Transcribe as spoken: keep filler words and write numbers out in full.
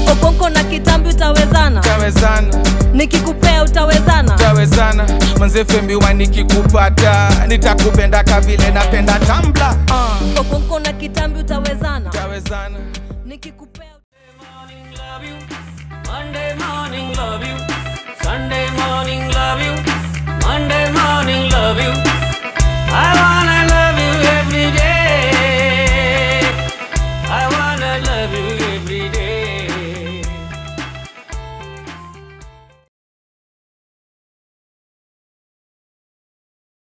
Okonko na kitambi utawezana? Utawezana. Nikikupea utawezana? Utawezana. Manze fembiwa nikikupata nitakupenda kavile napenda Tambla. uh. Okonko na kitambi utawezana? Utawezana. Nikikupea Monday morning, love you. Monday morning.